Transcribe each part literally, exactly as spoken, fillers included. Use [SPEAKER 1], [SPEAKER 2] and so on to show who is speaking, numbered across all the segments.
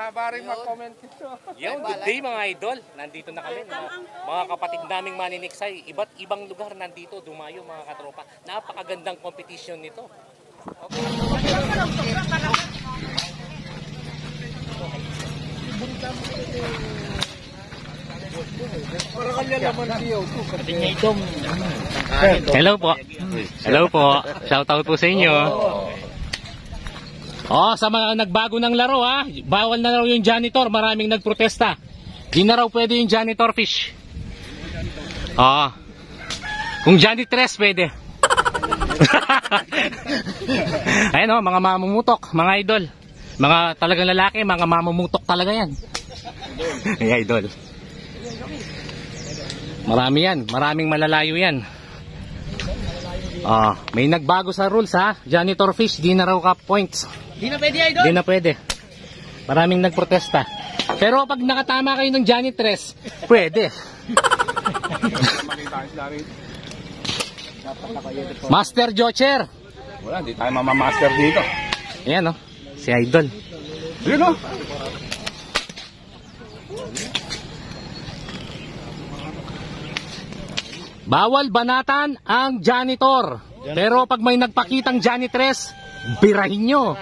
[SPEAKER 1] Mahaba rin mag-comment ito.
[SPEAKER 2] Yo, good day mga idol. Nandito na kami. Mga, mga kapatid naming maniniksay. Iba't ibang lugar nandito. Dumayo mga katropa. Napakagandang competition nito. Okay. Hello po. Hello po. Shout out po sa inyo. Oh, sa mga nagbago ng laro ha, bawal na raw yung janitor, maraming nagprotesta. Di na raw pwede yung janitor fish. Oh. Kung janitress pwede. Ayan oh, mga mamumutok, mga idol. Mga talagang lalaki, mga mamumutok talaga yan. Ay idol. Marami yan, maraming malalayo yan. Oh, may nagbago sa rules ha. Janitor fish, di na raw ka points.
[SPEAKER 3] Di na pwede, idol.
[SPEAKER 2] Di na pwede. Maraming nagprotesta. Pero pag nakatama kayo ng janitress, pwede. Master Jocher.
[SPEAKER 1] Wala, hindi tayo mamamaster dito.
[SPEAKER 2] Ayan oh, si idol.
[SPEAKER 1] Yun oh.
[SPEAKER 2] Bawal banatan ang janitor. Pero pag may nagpakitang janitress, birahin nyo.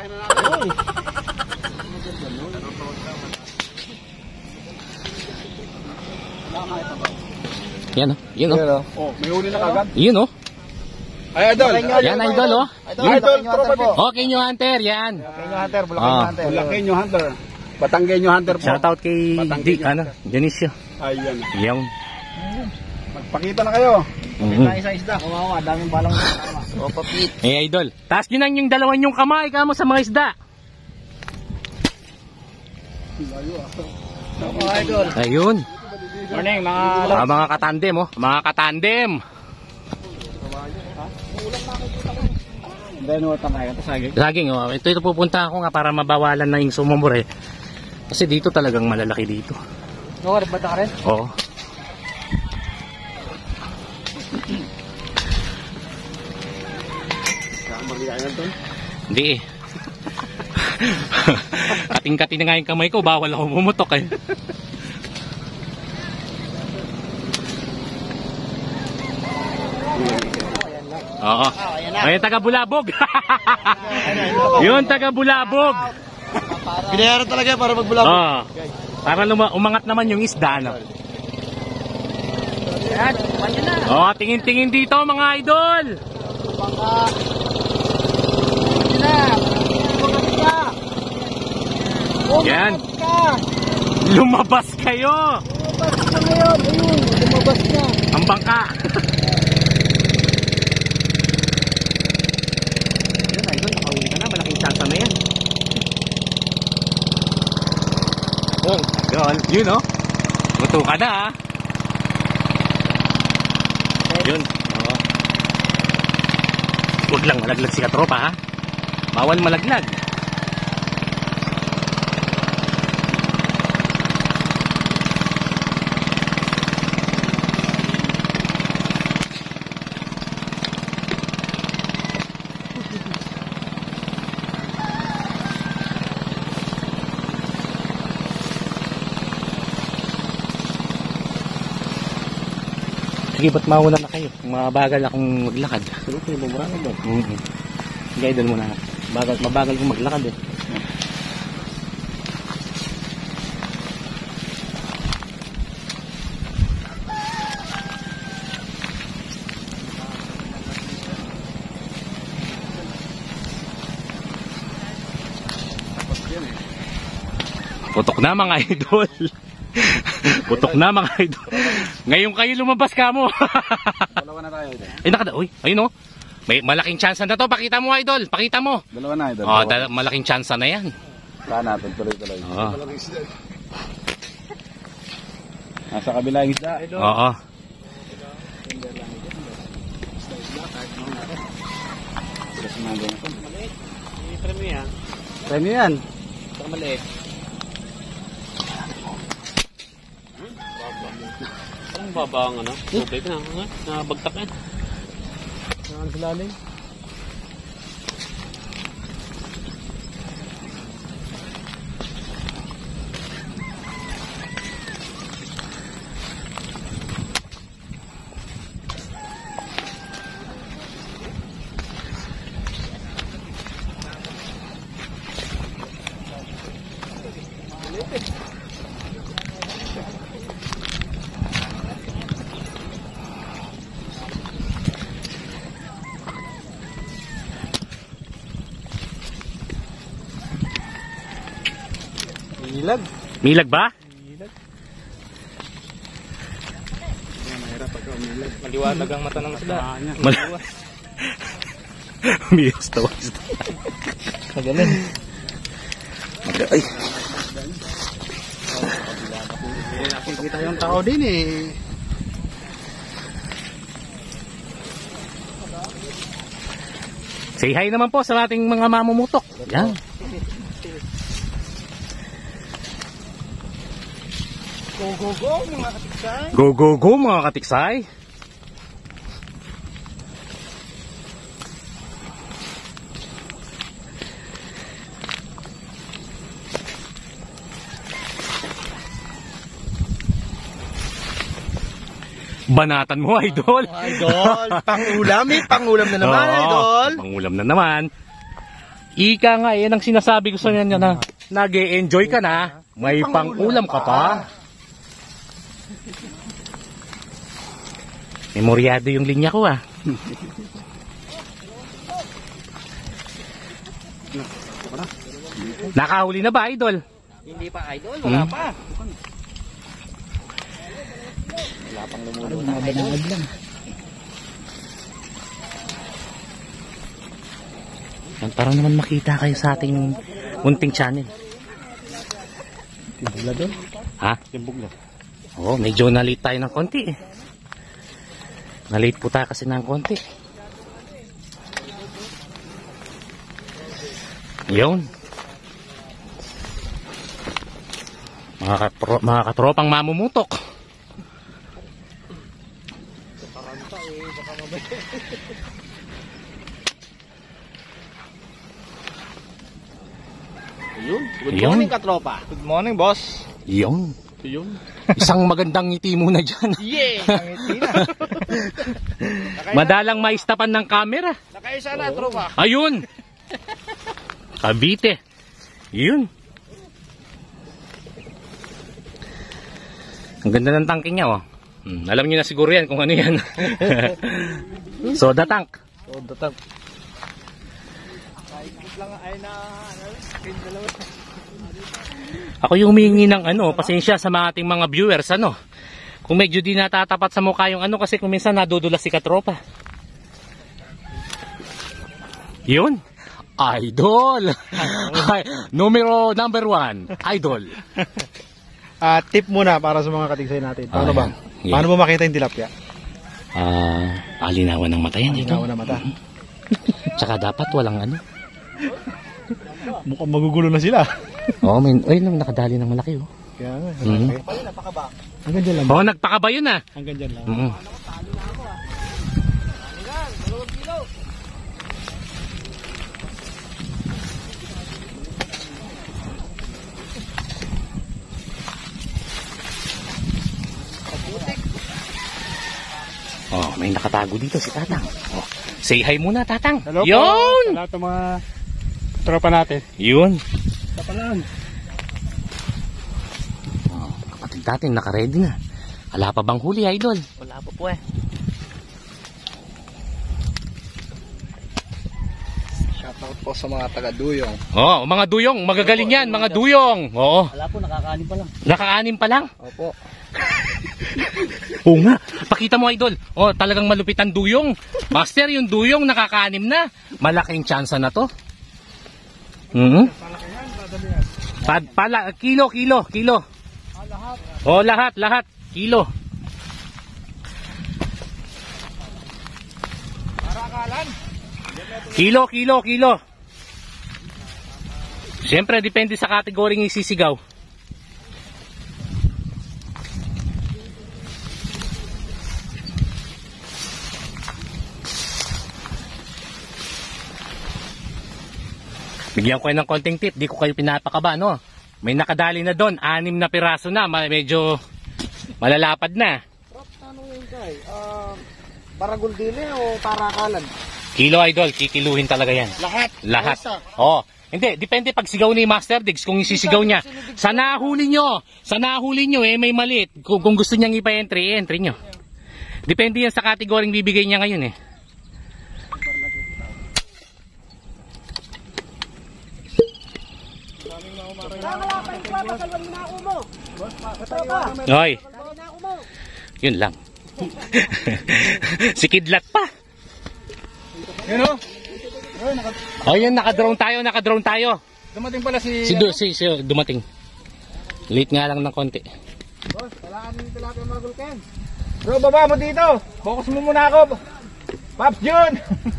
[SPEAKER 2] Yan o, yun o.
[SPEAKER 1] Oh, may huli na kagad.
[SPEAKER 2] Yun o.
[SPEAKER 1] Ay, idol.
[SPEAKER 2] Yan idol o.
[SPEAKER 1] Idol, tropa din.
[SPEAKER 2] Okay nyo hunter, yan.
[SPEAKER 3] Okay nyo, Hunter. Bulacan nyo, Hunter.
[SPEAKER 1] Bulacan nyo, Hunter. Batanggen nyo, Hunter po.
[SPEAKER 2] Shoutout kay Di, ano, Dionisio.
[SPEAKER 1] Ayan.
[SPEAKER 2] Yung.
[SPEAKER 1] Magpakita na kayo.
[SPEAKER 2] Mm-hmm.
[SPEAKER 3] Tayo sa isda, kumawa. Daming balang kasama. O, papit.
[SPEAKER 2] Eh idol, taas nyo nang yung dalawan yung kamay kamo sa mga isda.
[SPEAKER 3] O, idol.
[SPEAKER 2] Ayun.
[SPEAKER 3] Morning, mga...
[SPEAKER 2] Ah, mga katandem oh, mga katandem.
[SPEAKER 3] Then, what tayo? Ito saging.
[SPEAKER 2] Saging oh, ito ito pupunta ako nga para mabawalan na yung sumumure. Kasi dito talagang malalaki dito.
[SPEAKER 3] Nukar, bata ka rin?
[SPEAKER 2] Oo. Hindi eh. Kating-kating na nga yung kamay ko, bawal ako bumutok eh. Oo. Ayun taga Bulabog. Yun taga Bulabog.
[SPEAKER 3] Pinayaran talaga para magbulabog.
[SPEAKER 2] Oo. Para umangat naman yung isda no.
[SPEAKER 3] Yan, pwede na.
[SPEAKER 2] Oh, tingin-tingin dito mga idol.
[SPEAKER 3] Baka... Pwede na. Lumabas ka.
[SPEAKER 2] Yan.
[SPEAKER 3] Lumabas
[SPEAKER 2] Lumabas
[SPEAKER 3] ka.
[SPEAKER 2] kayo.
[SPEAKER 3] Lumabas ka ngayon. Ayun, lumabas na.
[SPEAKER 2] Ang bangka. Yan idol, nakauwi ka na. Malaking chance na yan. Oh, yun. Yun oh. Buto ka na ah. Yun. Oo. Huwag lang malaglag si katropa ha. Bawal malaglag. Sige, ba't mauna na kayo? Mabagal akong maglakad.
[SPEAKER 1] Pero kayo, bumura na ba?
[SPEAKER 2] Mm-hmm. Sige, idol muna. Bagal, mabagal kong maglakad eh. Putok na mga idol. Putok na mga idol. Ngayon kayo lumabas ka mo.
[SPEAKER 1] Dalawa na tayo, idol.
[SPEAKER 2] Ay nakada, uy, ayun oh. May malaking chance na to. Pakita mo idol, pakita mo.
[SPEAKER 1] Dalawa na, idol.
[SPEAKER 2] Oh, dal malaking chance na yan.
[SPEAKER 1] Saan natin, tuloy-tuloy.
[SPEAKER 2] Oo.
[SPEAKER 1] Nasa kabila yung isda.
[SPEAKER 2] Oo.
[SPEAKER 3] Premyo yan.
[SPEAKER 1] Premyo yan.
[SPEAKER 3] Saka maliit. Parang baba ang ano? Tubig na. Nabagtak yan. Saan sa lalim?
[SPEAKER 1] Ilag.
[SPEAKER 2] Milag ba?
[SPEAKER 3] Maliwanag ang mata ng isda.
[SPEAKER 2] Mal- Milas tawas.
[SPEAKER 3] Magaling.
[SPEAKER 2] Ay.
[SPEAKER 1] Nakikita yung tao din eh.
[SPEAKER 2] Say hi naman po sa ating mga mamumutok. Yan.
[SPEAKER 1] Go, go, go mga katiksay.
[SPEAKER 2] Go, go, go mga katiksay. Banatan mo, idol.
[SPEAKER 1] Idol, pangulam eh. Pangulam na naman,
[SPEAKER 2] Oo,
[SPEAKER 1] idol.
[SPEAKER 2] Pangulam na naman. Ika nga, yan ang sinasabi ko sa inyo na nag-e-enjoy ka na, may pangulam ka pa. Memoryado yung linya ko ah. Nakahuli na ba, idol?
[SPEAKER 3] Hindi pa idol, wala
[SPEAKER 2] Hmm?
[SPEAKER 3] pa. Wala pang lumulunod na idol.
[SPEAKER 2] Yan, para naman makita kayo sa ating munting channel.
[SPEAKER 1] Bugla doon.
[SPEAKER 2] Ha?
[SPEAKER 1] Yung bugla.
[SPEAKER 2] Oo, medyo na-late tayo ng konti eh. Na-late po tayo kasi ng konti. Yun. Mga, katro mga katropang mamumutok.
[SPEAKER 3] Ayun. Good
[SPEAKER 2] Ayun.
[SPEAKER 3] morning katropa.
[SPEAKER 1] Good morning, boss.
[SPEAKER 2] Yun.
[SPEAKER 3] Ayun.
[SPEAKER 2] Isang magandang ngiti muna dyan.
[SPEAKER 3] Yeah.
[SPEAKER 2] Madalang maistapan ng camera.
[SPEAKER 3] Nakaisa na tropa.
[SPEAKER 2] Ayun. Cavite. Yun. Ang ganda ng tangke niya, oh. Hmm, alam niyo na siguro yan kung ano yan. Soda tank.
[SPEAKER 1] Oh, datang.
[SPEAKER 2] Ako yung humingi ng ano, pasensya sa mga ating mga viewers, ano. Kung medyo di natatapat sa mukha yung ano, kasi kung minsan nadudulas si katropa. Yun. Idol. Ay, numero number one. Idol.
[SPEAKER 1] Ah, tip muna para sa mga katiksay natin. Paano
[SPEAKER 2] Ah,
[SPEAKER 1] ba?
[SPEAKER 2] yan.
[SPEAKER 1] Paano mo makita yung tilapia?
[SPEAKER 2] Ah, alinawan ng mata yan.
[SPEAKER 1] Ginawa
[SPEAKER 2] Ito.
[SPEAKER 1] na mata.
[SPEAKER 2] Tsaka dapat walang ano.
[SPEAKER 1] Mukhang magugulo na sila.
[SPEAKER 2] Oo, oh, may, ay, nakadali ng malaki, oh.
[SPEAKER 1] Kaya nga.
[SPEAKER 2] Mhm.
[SPEAKER 1] Hanggang dyan lang.
[SPEAKER 2] Oo, oh, nagpakaba yun, ah.
[SPEAKER 1] Hanggang dyan lang.
[SPEAKER 2] Mhm. Oh, may nakatago dito si Tatang. Oh, say hi muna, Tatang.
[SPEAKER 1] Hello po.
[SPEAKER 2] Yun!
[SPEAKER 1] Sa lahat ng mga tropa natin.
[SPEAKER 2] Yun.
[SPEAKER 1] Kapalan.
[SPEAKER 2] Oh, kapatid natin, nakaready na. Wala pa bang huli, idol?
[SPEAKER 3] Wala pa po eh.
[SPEAKER 1] Shoutout po sa mga taga-duyong.
[SPEAKER 2] Oh, mga duyong, magagaling yan, mga duyong. Oo,
[SPEAKER 3] Wala po, nakakanin pa lang.
[SPEAKER 2] nakaanim pa lang.
[SPEAKER 1] Opo.
[SPEAKER 2] Oo nga, pakita mo, idol. Oh, talagang malupit ang duyong. Master, yung duyong nakakaanim na. Malaking tsansa na to. Mhm. Pad, pala, kilo, kilo, kilo. Oh, lahat, lahat. Kilo. Kilo, kilo, kilo. Siyempre, depende sa kategoryeng isisigaw. Bigyan ko kayo ng konting tip, di ko kayo pinapakaba, no? May nakadali na doon, anim na piraso na, ma- medyo malalapad na.
[SPEAKER 1] Ano yun, Kay? Uh, Paraguldile o Tarakalan?
[SPEAKER 2] Kilo, idol, kikiluhin talaga yan.
[SPEAKER 1] Lahat.
[SPEAKER 2] Lahat.
[SPEAKER 1] Isa.
[SPEAKER 2] Oh, Hindi, depende pag sigaw ni Master Diggs kung isisigaw niya. Sa nahuli nyo, sa nahuli nyo eh, may maliit. Kung, kung gusto niyang ipa-entry, entry nyo. Depende yan sa kategoring bibigay niya ngayon eh. Hoy. Yun lang. Si Kidlat pa.
[SPEAKER 1] Yun o.
[SPEAKER 2] Oh, yun, naka-drone tayo, naka-drone tayo.
[SPEAKER 1] Dumating pala si...
[SPEAKER 2] Si, du si, si dumating. Late nga lang ng konti.
[SPEAKER 1] Boss, kailangan din tilapia mga gulken. Bro, baba mo dito. Focus mo muna ako. Pops Jun.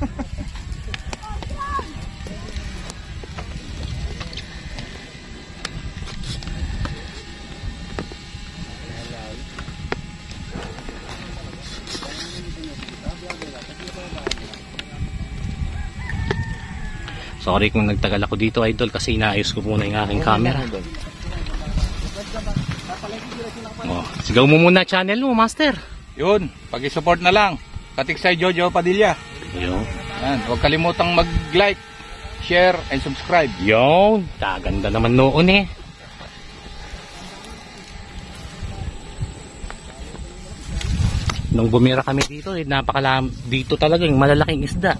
[SPEAKER 2] Sorry kung nagtagal ako dito, idol, kasi inaayos ko muna yung aking camera. Oh, sigaw mo muna channel mo, Master.
[SPEAKER 4] Yun, pag-support na lang. Katiksay Jojo Padilla.
[SPEAKER 2] Yun.
[SPEAKER 4] Yan, huwag kalimutang mag-like, share, and subscribe.
[SPEAKER 2] Yun. Kaganda naman noon eh. Nung bumira kami dito, eh, napakalam dito talaga yung malalaking isda.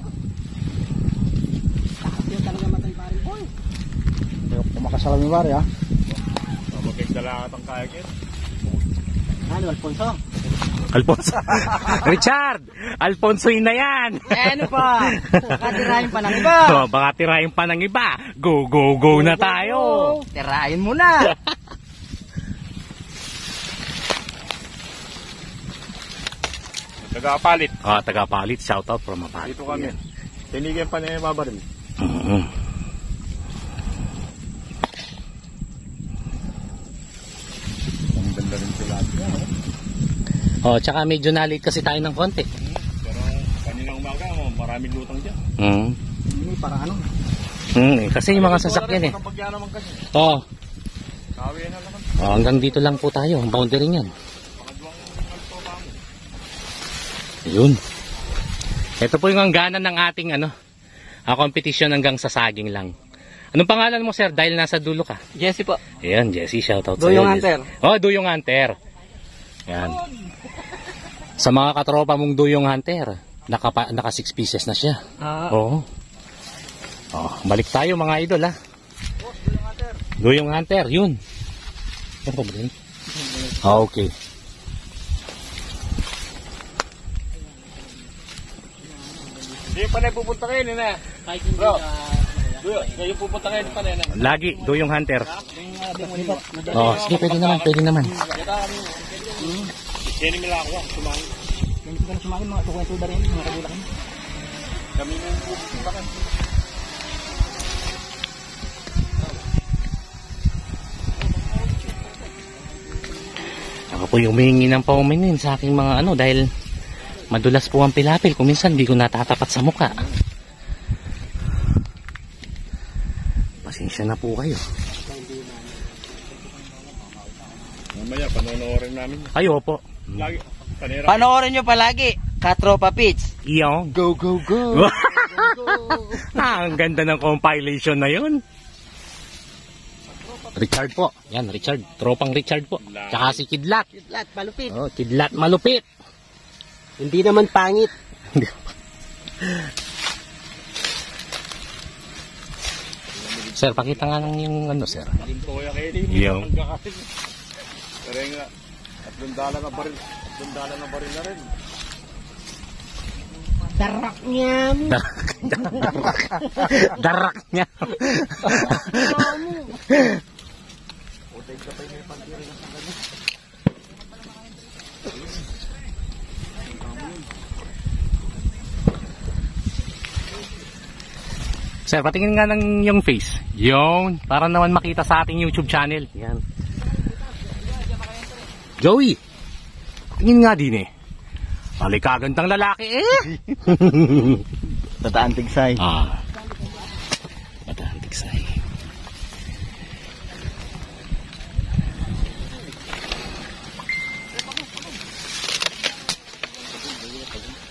[SPEAKER 1] Kumakasalam yung bari ha.
[SPEAKER 3] Magkagdala ka ng kayakin.
[SPEAKER 1] Ano, Alfonso?
[SPEAKER 2] Alfonso. Richard! Alfonso yun na yan!
[SPEAKER 1] Eh, ano pa? Baka tirahin pa ng iba.
[SPEAKER 2] Oh, baka tirahin pa ng iba. Go, go, go na tayo!
[SPEAKER 1] Tirahin mo na.
[SPEAKER 3] Nagkapalit.
[SPEAKER 2] Ah, taga-palit. Shout out from Mapalit.
[SPEAKER 3] Dito kami. Tinigyan pa niya yung babaril.
[SPEAKER 2] Mm-hmm.
[SPEAKER 3] Ang ganda rin sila.
[SPEAKER 2] Oh, tsaka medyo na-late kasi tayo ng konti.
[SPEAKER 3] Pero kaninang umaga, oh, maraming lutang dyan.
[SPEAKER 2] Mm.
[SPEAKER 1] Hindi, para ano?
[SPEAKER 2] Mm, kasi yung mga sasakyan eh.
[SPEAKER 3] Kapag yan naman kasi.
[SPEAKER 2] Oh,
[SPEAKER 3] Kawi na naman.
[SPEAKER 2] oh, hanggang dito lang po tayo. Ang boundary niyan. Yun. Ito po yung hangganan ng ating ano, uh, competition hanggang sa saging lang. Anong pangalan mo, sir? Dahil nasa dulo ka.
[SPEAKER 1] Jesse po.
[SPEAKER 2] Ayan, Jesse, shoutout
[SPEAKER 1] Duyong
[SPEAKER 2] sa'yo.
[SPEAKER 1] Hunter.
[SPEAKER 2] Oh, Duyong Hunter. Ayan. Sa mga katropa mong Duyong Hunter, naka, naka six pieces na siya.
[SPEAKER 1] Ah.
[SPEAKER 2] Oo. Oh, balik tayo mga idol ha. Duyong Hunter, yun. Ano pa ba din? Ah, okay.
[SPEAKER 3] Hindi pa na pupunta kayo, nina. Bro, kayo pupunta kayo pa na.
[SPEAKER 2] Lagi, Duyong Hunter. Oh, sige, pwede naman, pwede naman.
[SPEAKER 3] Kaya nila ako, sumangin.
[SPEAKER 1] Hindi ko na sumangin mga tukwento rin, mga kagulang.
[SPEAKER 3] Kami nang pupunta kayo.
[SPEAKER 2] Ako po yung humihingi ng pauminin sa aking mga ano dahil madulas po ang pilapil. Kung minsan di ko natatapat sa muka. Pasensya na po kayo.
[SPEAKER 3] Mamaya, panonorin namin.
[SPEAKER 2] Ayo po.
[SPEAKER 3] Lagi, panira.
[SPEAKER 1] Panoorin nyo palagi, Katropa Pits.
[SPEAKER 2] Iyong.
[SPEAKER 1] Go, go, go.
[SPEAKER 2] Ah, ang ganda ng compilation na yun. Richard po. Yan, Richard. Tropang Richard po. Tsaka si Kidlat.
[SPEAKER 1] Kidlat, malupit.
[SPEAKER 2] Oh, Kidlat malupit.
[SPEAKER 1] Hindi naman pangit.
[SPEAKER 2] Sir, pakita nga lang yung ano, sir.
[SPEAKER 3] Yung toya kayo, hindi
[SPEAKER 2] Yung.
[SPEAKER 3] mo magkakasin. Pero nga, tatlong dala na baril. Tatlong dala na baril na rin.
[SPEAKER 1] Darak niya.
[SPEAKER 2] Darak. Darak niya. Sir, patingin nga ng yung face. Yung, para naman makita sa ating YouTube channel. Yan. Joey, tingin nga din eh. Malikagandang lalaki eh.
[SPEAKER 1] Tataan tigsay.
[SPEAKER 2] Ah. Bataan tigsay.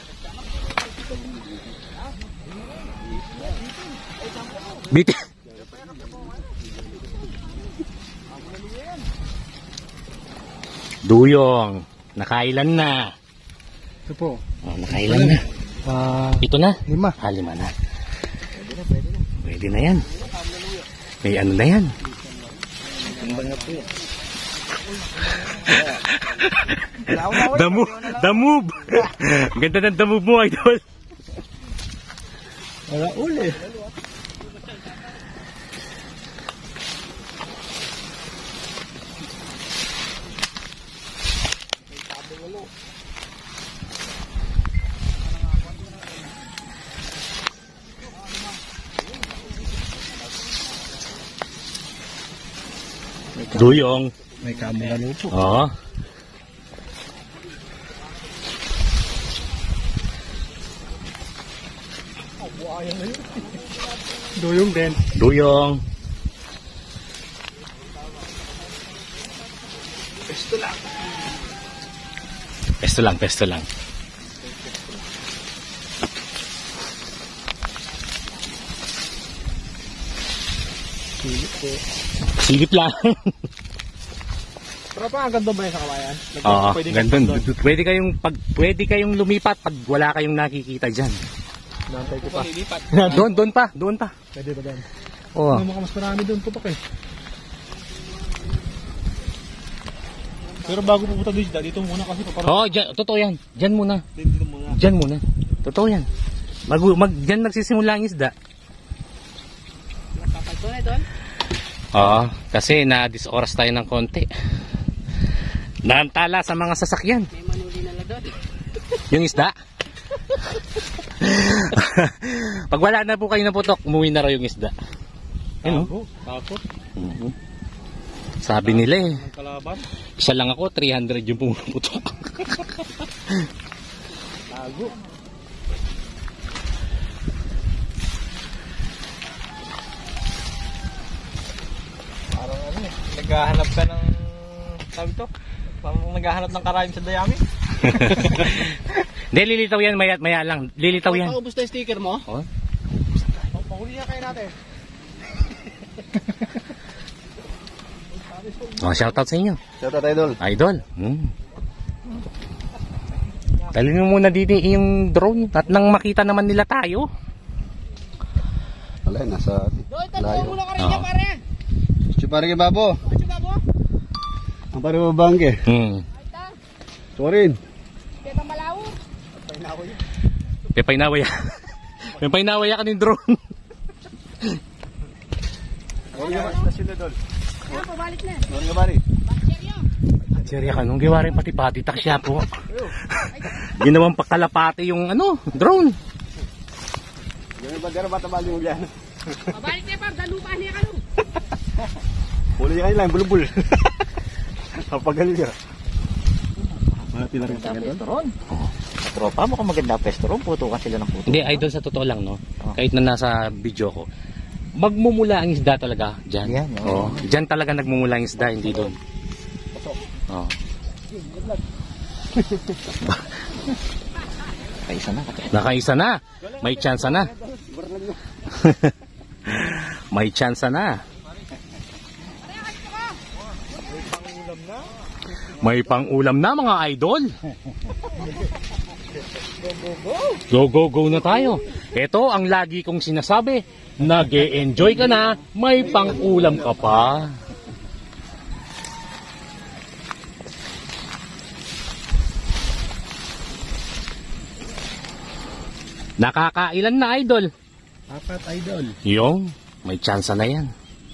[SPEAKER 2] Biti. Duyong. Nakailan na?
[SPEAKER 1] Ito po.
[SPEAKER 2] Oh, nakailan na?
[SPEAKER 1] Ah,
[SPEAKER 2] Ito na?
[SPEAKER 1] lima.
[SPEAKER 2] Ah, lima na. Pwede na yan. May ano na yan. The move. The move. Ganda ng the move mo, idol.
[SPEAKER 1] Wala uli.
[SPEAKER 2] Duyong.
[SPEAKER 1] May kamulalo po.
[SPEAKER 2] Oo.
[SPEAKER 1] Duyong din.
[SPEAKER 2] Duyong.
[SPEAKER 1] Pesto lang.
[SPEAKER 2] Pesto lang, pesto lang.
[SPEAKER 1] Silip po.
[SPEAKER 2] Silip lang.
[SPEAKER 1] Pero pa, ang ganda ba yun sa kawayan?
[SPEAKER 2] Oo,
[SPEAKER 1] Pwede
[SPEAKER 2] ganun.
[SPEAKER 1] doon.
[SPEAKER 2] Pwede kayong pag pwede kayong lumipat pag wala kayong nakikita diyan.
[SPEAKER 1] Nantay ko pa.
[SPEAKER 2] Doon, doon pa, doon pa.
[SPEAKER 1] Pwede ba doon?
[SPEAKER 2] Oo.
[SPEAKER 1] Ano mga mas marami doon po pa eh. Pero bago pupunta doon, dito muna kasi paparang.
[SPEAKER 2] Oh, dyan, totoo yan. Diyan muna.
[SPEAKER 1] Dito muna.
[SPEAKER 2] Diyan muna. Totoo yan. Mag, mag diyan nagsisimula ang isda.
[SPEAKER 5] Doon ay doon?
[SPEAKER 2] Oo, kasi na-disoras tayo ng konti. Naantala sa mga sasakyan.
[SPEAKER 5] May manuli na lang doon.
[SPEAKER 2] Yung isda. Pag wala na po kayo na putok, umuwi na raw yung isda. Ano?
[SPEAKER 1] Tapo. Tapo.
[SPEAKER 2] Mhm. Sabi nila eh.
[SPEAKER 1] Ang kalaban.
[SPEAKER 2] Isa lang ako, three hundred yung pumuputok.
[SPEAKER 1] Tago. Parang ano eh. Naghahanap ka ng... Sabi to? Parang naghahanap ng karayom sa dayami.
[SPEAKER 2] Hindi, lilitaw yan, maya, maya lang. Lilitaw yan.
[SPEAKER 5] Paubos na yung sticker mo?
[SPEAKER 2] Oh.
[SPEAKER 1] Pahuli na kayo natin.
[SPEAKER 2] Oh, shoutout sa inyo.
[SPEAKER 1] Shoutout idol.
[SPEAKER 2] Idol. Hmm. Dalhin mo muna dito yung drone at nang makita naman nila tayo.
[SPEAKER 6] Wala, nasa
[SPEAKER 5] Doon, tanong muna ka rin
[SPEAKER 2] Oo.
[SPEAKER 5] niya pare.
[SPEAKER 6] Chupari ke babo.
[SPEAKER 5] Ano ba mo?
[SPEAKER 6] Ang pare mo bangke.
[SPEAKER 2] Hmm.
[SPEAKER 6] Sorin.
[SPEAKER 5] Kita malawo.
[SPEAKER 2] Pepay nawaya. Pepay nawaya ka ng drone.
[SPEAKER 1] Na sila doon.
[SPEAKER 5] Kaya pabalik na.
[SPEAKER 6] Sorin ka pare.
[SPEAKER 5] Seryo.
[SPEAKER 2] Serya ka nung giwarin pati-pati taksya po. Ginawang pakalapati yung ano, drone.
[SPEAKER 6] Yung bagara bata bali mo diyan.
[SPEAKER 5] Pabalik na par, dalupa niya ka no.
[SPEAKER 6] Huli ka lang bulbul. Papagal ka. Mati na rin sa ganun.
[SPEAKER 1] Pestron. Tropa mo kung maganda pestron, puto ka sila ng puto.
[SPEAKER 2] Hindi, idol sa totoo lang, no? Kahit na nasa video ko. Magmumula ang isda talaga dyan.
[SPEAKER 1] Yan,
[SPEAKER 2] Oo. Dyan talaga nagmumula ang isda, hindi doon. Oo.
[SPEAKER 1] Kaisa na.
[SPEAKER 2] Nakaisa na. May chance na. May chance na. May pang-ulam na mga idol. Go, go, go na tayo. Ito ang lagi kong sinasabi. Nag-e-enjoy ka na, may pang-ulam ka pa. Nakakailan na idol?
[SPEAKER 1] Apat idol.
[SPEAKER 2] Yung, may chance na yan.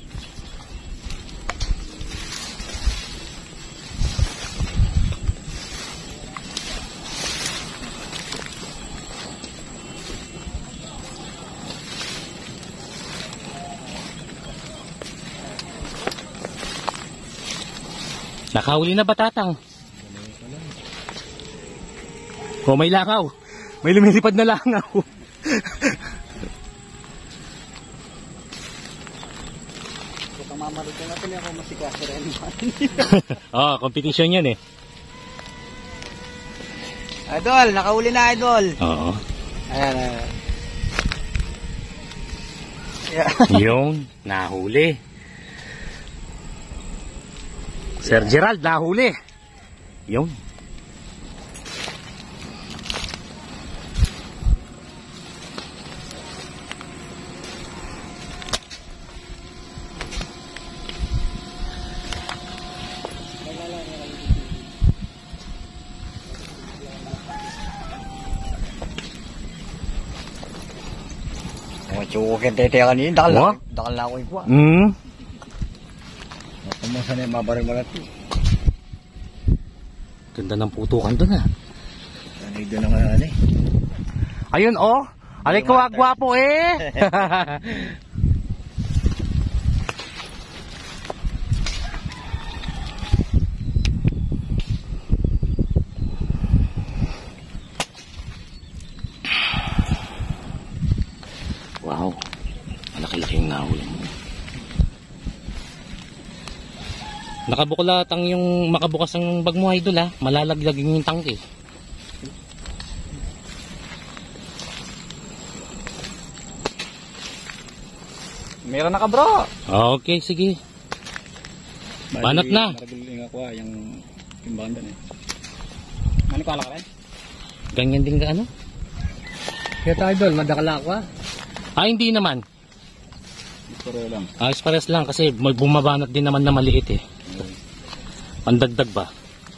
[SPEAKER 2] Nakahuli na ba tatang? O may langaw. May lumilipad na langaw.
[SPEAKER 6] Kung mamalit na natin ako masikas rin.
[SPEAKER 2] Oh, competition yan eh.
[SPEAKER 6] Idol, nakahuli na idol.
[SPEAKER 2] Oo.
[SPEAKER 6] Ayan, ayan.
[SPEAKER 2] Yung nahuli. Sir Gerald, nahuli. Yun.
[SPEAKER 7] Cukukin tete kanina, dakal
[SPEAKER 2] Wah.
[SPEAKER 7] na, dakal na ako yung kuha.
[SPEAKER 2] Hmm.
[SPEAKER 7] Kumusta na yung mabaril malat.
[SPEAKER 2] Ganda ng putukan doon ah.
[SPEAKER 7] Ano yun ang ano eh.
[SPEAKER 2] Ayun oh. Alay ko gwapo eh. Wow. Malaki-laki yung nahuli mo. Nakabukulat ang yung makabukas ang bag mo idol ha. Malalaglag yung tangke.
[SPEAKER 1] Meron na ka bro.
[SPEAKER 2] Okay, sige. Banat na.
[SPEAKER 6] Maragul yung ako ah, yung timbangan doon eh.
[SPEAKER 1] Ano ko alak rin?
[SPEAKER 2] Ganyan din ka ano?
[SPEAKER 7] Kaya idol, madakala ako ah.
[SPEAKER 2] Ah, hindi naman.
[SPEAKER 6] Pero lang.
[SPEAKER 2] Ayos pares lang kasi may bumabanat din naman na maliit eh. Pandagdag ba?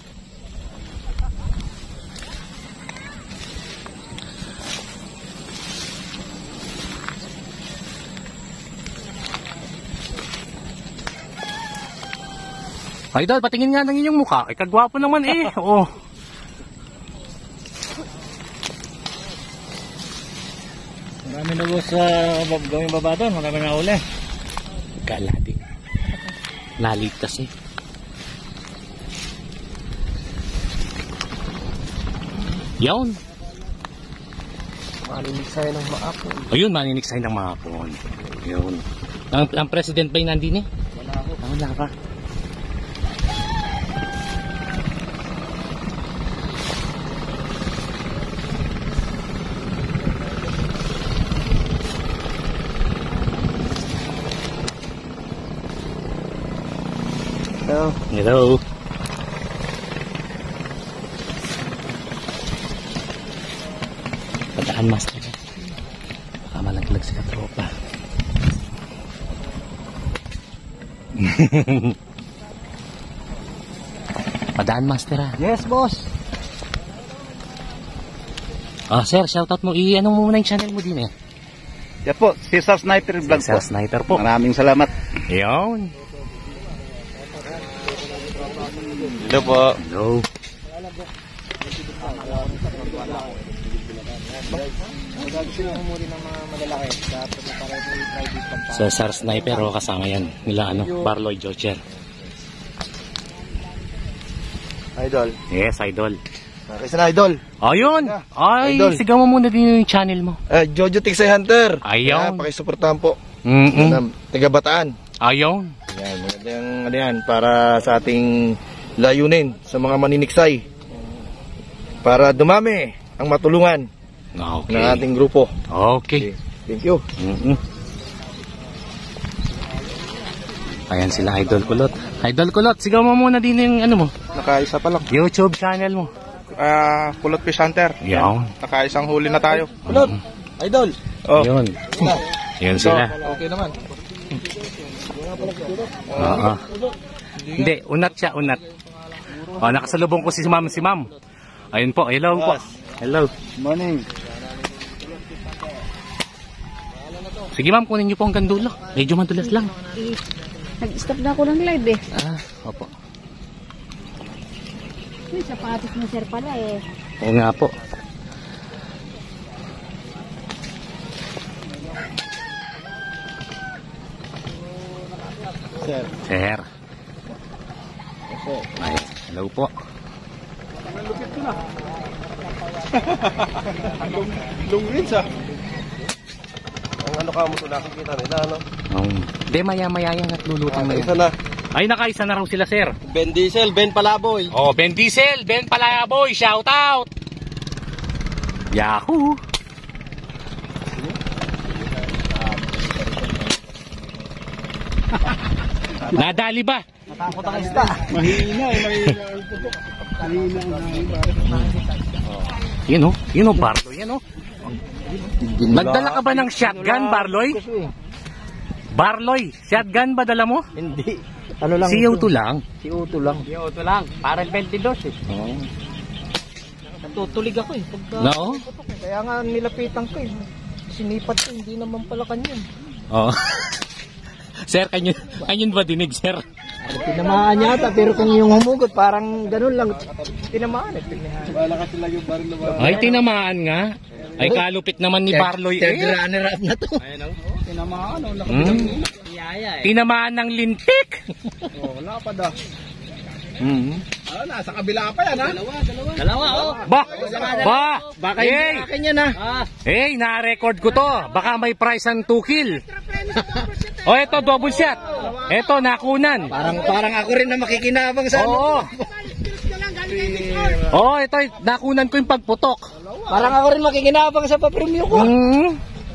[SPEAKER 2] Idol, patingin nga ng inyong mukha. Ay, kagwapo naman eh. Oh.
[SPEAKER 7] Marami na boss sa gawing baba doon, marami na uli.
[SPEAKER 2] Gala din. Naligtas eh. Yun.
[SPEAKER 7] Marinig sa'yo ng maapon.
[SPEAKER 2] Ayun, maninig sa'yo ng mga hapon. Yun. Ang, ang president ba yung nandun eh?
[SPEAKER 7] Wala ako.
[SPEAKER 2] Ah, wala ka.
[SPEAKER 7] Hello.
[SPEAKER 2] Hello. Padaan master. Baka malaglag sila tropa. Padaan master ah.
[SPEAKER 7] Yes boss.
[SPEAKER 2] Ah sir, shoutout mo. I-ano mo muna yung channel mo din eh.
[SPEAKER 6] Yan po, Cesar Sniper Vlog
[SPEAKER 2] Sir
[SPEAKER 6] po.
[SPEAKER 2] Sniper po.
[SPEAKER 6] Maraming salamat.
[SPEAKER 2] Yun.
[SPEAKER 6] Hello po.
[SPEAKER 2] Hello. Sa Sir Sniper o kasama yan. Nila ano, Barloy Jocher.
[SPEAKER 7] Idol.
[SPEAKER 2] Yes, idol.
[SPEAKER 7] Kasi na idol.
[SPEAKER 2] Ayun. Ay,
[SPEAKER 7] Idol.
[SPEAKER 2] sigaw mo muna din yung channel mo.
[SPEAKER 7] Uh, Jojo Tiksay Hunter.
[SPEAKER 2] Ayaw.
[SPEAKER 7] Kaya pakisuportahan po.
[SPEAKER 2] Mm-mm.
[SPEAKER 7] Ng taga Bataan.
[SPEAKER 2] Ayun.
[SPEAKER 7] Yan, magandang ano yan, para sa ating layunin sa mga maniniksay. Para dumami ang matulungan
[SPEAKER 2] Okay.
[SPEAKER 7] ng ating grupo.
[SPEAKER 2] Okay.
[SPEAKER 7] Thank you.
[SPEAKER 2] Mm-mm. Ayan sila Idol Kulot. Idol Kulot, sigaw mo muna din yung ano mo.
[SPEAKER 6] Nakaisa pa lang.
[SPEAKER 2] YouTube channel mo.
[SPEAKER 6] Ah, Kulot Fish Hunter.
[SPEAKER 2] Yan.
[SPEAKER 6] Nakaisang huli na tayo.
[SPEAKER 7] Kulot. Idol.
[SPEAKER 6] Oh.
[SPEAKER 2] Yun. Yun sila.
[SPEAKER 7] Okay naman.
[SPEAKER 2] Oo. Hindi, unat siya, unat. Oh, nakasalubong ko si ma'am, si ma'am. Ayun po, hello po. Hello.
[SPEAKER 6] Morning.
[SPEAKER 2] Sige ma'am, kunin niyo po ang gandulo. Medyo madulas lang.
[SPEAKER 5] Nag-stop na ako ng live eh.
[SPEAKER 2] Ah, opo.
[SPEAKER 5] Uy, sapatos na sir pala eh.
[SPEAKER 2] Oo nga po.
[SPEAKER 6] Sir.
[SPEAKER 2] Sir. Ay, hello po.
[SPEAKER 6] Long rinse ah.
[SPEAKER 7] Ang ano ka mo ito nakikita nila, ano?
[SPEAKER 2] Um, de, maya-maya yan at lulutang na yan.
[SPEAKER 7] Isa na.
[SPEAKER 2] Ay, nakaisa na raw sila, sir.
[SPEAKER 7] Ben Diesel, Ben Palaboy.
[SPEAKER 2] Oh, Ben Diesel, Ben Palayaboy, shout out! Yahoo! Nadali ba?
[SPEAKER 1] Takot ang isda.
[SPEAKER 6] Mahina eh, mahina ang putok. Mahina ang mahina.
[SPEAKER 2] Yun oh, yun oh, Barloy, yan oh. Nagdala ka ba ng shotgun, Barloy? Barloy, shotgun ba dala mo?
[SPEAKER 1] Hindi. Ano lang?
[SPEAKER 2] C O two lang.
[SPEAKER 1] C O two lang. C O two lang. Para twenty-two eh.
[SPEAKER 2] Oo.
[SPEAKER 1] Natutulig ako eh. Pagka,
[SPEAKER 2] No?
[SPEAKER 1] Kaya nga nilapitan ko eh. Sinipat ko, hindi naman pala kanyan.
[SPEAKER 2] Oo. Sir, kanyo, kanyo ba dinig, sir?
[SPEAKER 1] Tinamaan yata, pero kung yung humugot, parang ganun lang. Tinamaan eh.
[SPEAKER 6] Wala kasi lang yung baril na baril.
[SPEAKER 2] Ay, tinamaan nga. Ay, kalupit naman ni Barloy.
[SPEAKER 1] Third
[SPEAKER 2] Eh.
[SPEAKER 1] runner up na to.
[SPEAKER 6] Tinamaan, oh, laki
[SPEAKER 2] Hmm?
[SPEAKER 6] ng ulo.
[SPEAKER 2] Tinamaan ng lintik.
[SPEAKER 6] Oh, wala pa daw.
[SPEAKER 2] Hmm.
[SPEAKER 6] Ah, nasa kabila pa yan, ha?
[SPEAKER 1] Dalawa oh.
[SPEAKER 2] Ba! Ba!
[SPEAKER 1] Baka hindi
[SPEAKER 2] Hey!
[SPEAKER 1] akin yan ha.
[SPEAKER 2] Hey, na-record ko to. Baka may price ang two kill. O, eto, double shot. Eto, nakunan.
[SPEAKER 1] Parang parang ako rin na makikinabang sa ano.
[SPEAKER 2] Oo. Oo, ito, nakunan ko yung pagputok.
[SPEAKER 1] Parang ako rin makikinabang sa papremyo ko.
[SPEAKER 2] Hmm.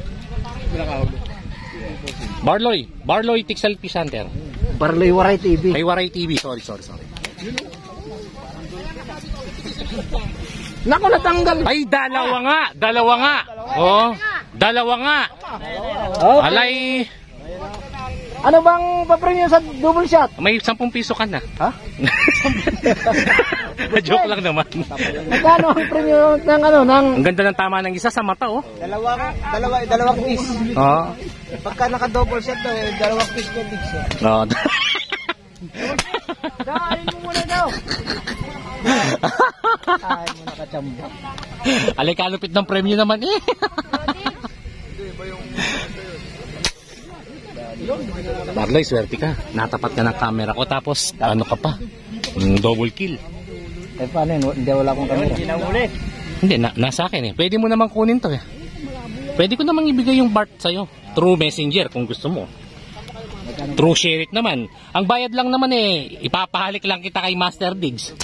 [SPEAKER 2] Barloy. Barloy Tixel Fish Hunter.
[SPEAKER 1] Barloy Waray T V.
[SPEAKER 2] Ay, Waray T V. Sorry, sorry, sorry.
[SPEAKER 1] Naku, natanggal.
[SPEAKER 2] Ay, dalawa nga. Dalawa nga. Oh, dalawa nga.
[SPEAKER 1] Okay.
[SPEAKER 2] Alay,
[SPEAKER 1] Ano bang papremyo sa double shot?
[SPEAKER 2] may sampung piso ka na.
[SPEAKER 1] Ha?
[SPEAKER 2] Joke lang naman.
[SPEAKER 1] Magkano ang premyo ng ano, ng
[SPEAKER 2] Ang ganda ng tama ng isa sa mata, oh.
[SPEAKER 1] dalawa, dalawa, dalawang piece.
[SPEAKER 2] Oo.
[SPEAKER 1] Pagka naka-double shot daw, eh, dalawang piece na piece.
[SPEAKER 2] Oh.
[SPEAKER 1] Dahil mo muna daw. Ay, mo nakachamba.
[SPEAKER 2] Alay, kalupit ng premyo naman, eh. Barloy, swerte ka. Natapat ka ng camera ko, tapos ano ka pa? Mm, double kill.
[SPEAKER 1] Eh, paano yun? Hindi, wala akong camera. Hindi na uli.
[SPEAKER 2] Hindi, na, nasa akin eh. Pwede mo namang kunin to eh. Pwede ko namang ibigay yung Bart sa'yo. Through Messenger kung gusto mo. True share it naman. Ang bayad lang naman eh, ipapahalik lang kita kay Master Diggs.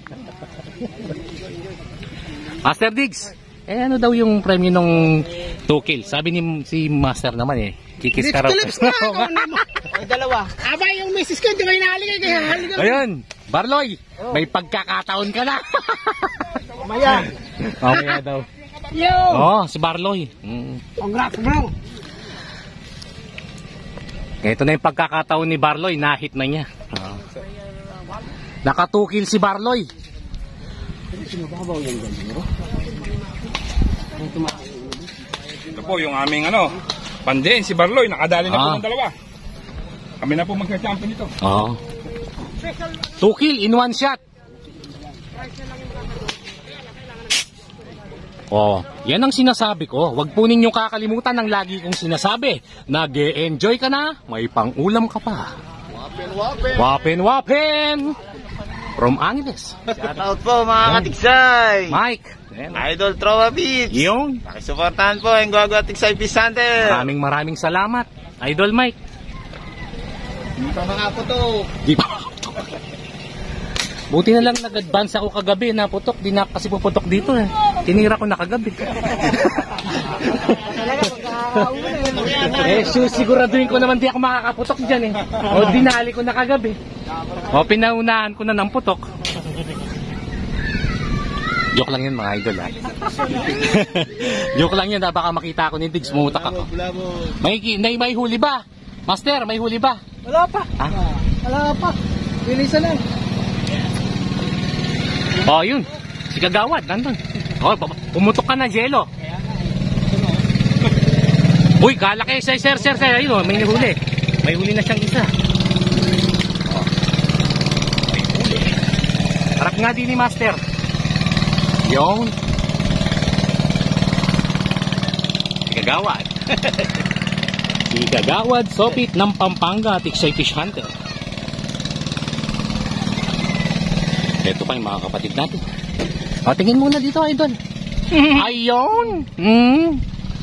[SPEAKER 2] Master Diggs, eh ano daw yung premyo nung two kills? Sabi ni si Master naman eh, kikis ka raw.
[SPEAKER 1] Ay, dalawa.
[SPEAKER 6] Aba, yung misis ko, hindi ba inahaligay kaya haligay?
[SPEAKER 2] Ayun, Barloy, may pagkakataon ka na.
[SPEAKER 1] Maya.
[SPEAKER 2] Mamaya daw.
[SPEAKER 1] Yo!
[SPEAKER 2] Oh, si Barloy. Mm.
[SPEAKER 1] Congrats, bro.
[SPEAKER 2] Ito na yung pagkakataon ni Barloy, nahit na niya. Oh. Naka two kills si Barloy.
[SPEAKER 4] Ito po yung aming ano, Pandin, si Barloy, nakadali na po
[SPEAKER 2] Ah.
[SPEAKER 4] ng dalawa. Kami na po magka-champion nito.
[SPEAKER 2] Oo. Two kill in one shot. Oh, yan ang sinasabi ko. Huwag po ninyong kakalimutan ang lagi kong sinasabi. Nag-e-enjoy ka na, may pang-ulam ka pa. Wapen, wapen! Wapen, wapen! From Angeles.
[SPEAKER 8] Shoutout po mga katiksay!
[SPEAKER 2] Mike. Ayan.
[SPEAKER 8] Idol Trova Beach!
[SPEAKER 2] Yung.
[SPEAKER 8] Pakisuportahan po ang Guagua Tiksay Fish Hunter!
[SPEAKER 2] Maraming maraming salamat. Idol Mike.
[SPEAKER 8] Hindi pa makaputo!
[SPEAKER 2] Di pa. Buti na lang nag-advance ako kagabi na putok. Di na kasi puputok dito eh. Tinira ko na kagabi. eh, so, siguraduhin ko naman di ako makakaputok dyan eh. O dinali ko na kagabi. O pinaunahan ko na ng putok. Joke lang yun mga idol ha. Joke lang yun ha. Baka makita ako ni Diggs, mutak ako. May, may, may huli ba? Master, may huli ba?
[SPEAKER 1] Wala pa.
[SPEAKER 2] Ha?
[SPEAKER 1] Wala pa. Bilisan lang.
[SPEAKER 2] Oh, yun. Si Kagawad, nandun. Oh, pumutok ka na, Jello. Uy, kalaki, sir, sir, sir, sir. Ayun, oh, may nahuli. May huli na siyang isa. Oh. Harap nga din ni Master. Yun. Si Kagawad. Si Kagawad, Sopit ng Pampanga, Tiksay Fish Hunter. Ito pa yung mga kapatid natin. O, tingin muna dito, idol. Ayun! Mm.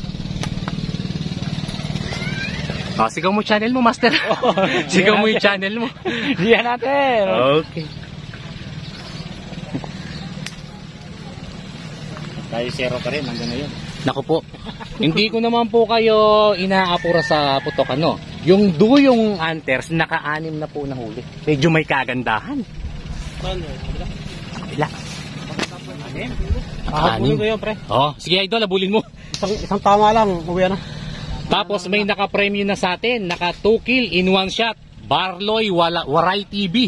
[SPEAKER 2] O, sigaw mo channel mo, Master. Sigaw mo yung channel mo.
[SPEAKER 1] Diyan natin.
[SPEAKER 2] Okay.
[SPEAKER 3] Tayo zero pa rin hanggang ngayon.
[SPEAKER 2] Naku po. Hindi ko naman po kayo inaapura sa putok, ano. Yung duyong hunters, naka-anim na po na huli. Medyo may kagandahan. Kabila. Naka-anim. Oh, sige idol, abulin mo.
[SPEAKER 6] Isang, isang tama lang, uwi na.
[SPEAKER 2] Tapos may naka-premyo na sa atin, naka two kill in one shot. Barloy wala, Waray T V.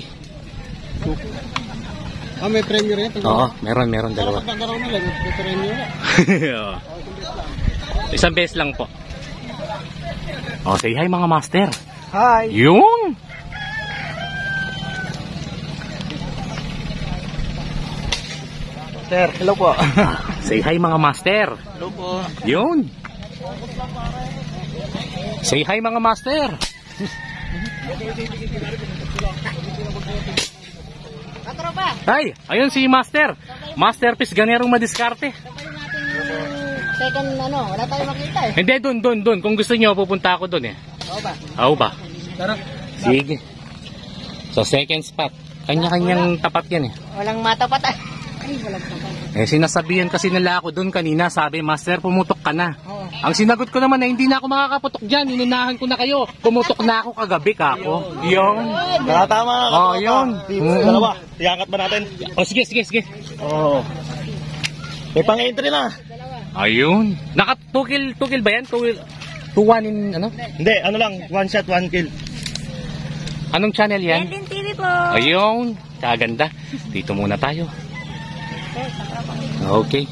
[SPEAKER 6] Ah, may premyo rin.
[SPEAKER 2] Oo, meron, meron dalawa.
[SPEAKER 6] Pagkagaraw na lang, may premyo na.
[SPEAKER 2] Oo. Isang beses lang po. Oh, say hi mga master.
[SPEAKER 6] Hi!
[SPEAKER 2] Yun!
[SPEAKER 8] Sir, hello po.
[SPEAKER 2] Say hi mga master.
[SPEAKER 8] Hello po.
[SPEAKER 2] Yun! Say hi mga master. Ay, ayun si Master. Masterpiece ganerong madiskarte.
[SPEAKER 5] Second ano, wala tayong makita eh.
[SPEAKER 2] Hindi, dun, dun, dun. Kung gusto nyo, pupunta ako dun eh.
[SPEAKER 5] Oo ba?
[SPEAKER 2] Oo ba? Sige. So, second spot. Kanya-kanyang tapat yan eh.
[SPEAKER 5] Walang matapat ah. Ay, walang tapat.
[SPEAKER 2] Eh, sinasabihan kasi nila ako dun kanina. Sabi, Master, pumutok ka na.
[SPEAKER 5] Oo.
[SPEAKER 2] Ang sinagot ko naman na hindi na ako makakaputok dyan. Inunahan ko na kayo. Pumutok na ako kagabi ka ako. Yun.
[SPEAKER 6] Tama.
[SPEAKER 2] Oh, yun.
[SPEAKER 6] Dalawa. Iangat ba natin?
[SPEAKER 2] Oh, sige, sige, sige.
[SPEAKER 6] Oo. May pang-entry na.
[SPEAKER 2] Ayun. Naka two kill, two kill ba yan? two one in ano?
[SPEAKER 6] Hindi, ano lang, one shot, one kill.
[SPEAKER 2] Anong channel yan?
[SPEAKER 5] Endin T V po.
[SPEAKER 2] Ayun. Kaganda. Dito muna tayo. Okay.